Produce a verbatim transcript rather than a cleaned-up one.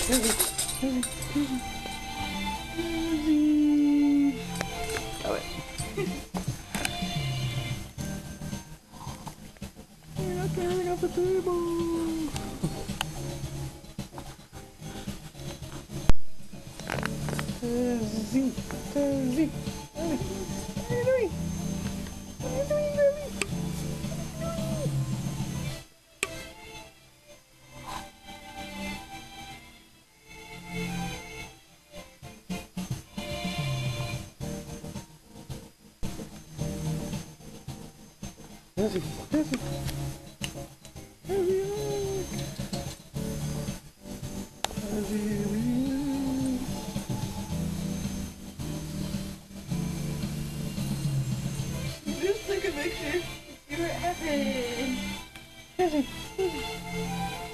Oh, wait. You're not tearing off the table. Tazzy, Tazzy, what are you doing? What are you doing, baby? Tazzy, Tazzy, Tazzy, Tazzy, Just took a picture. See what happened. Tazzy, Tazzy.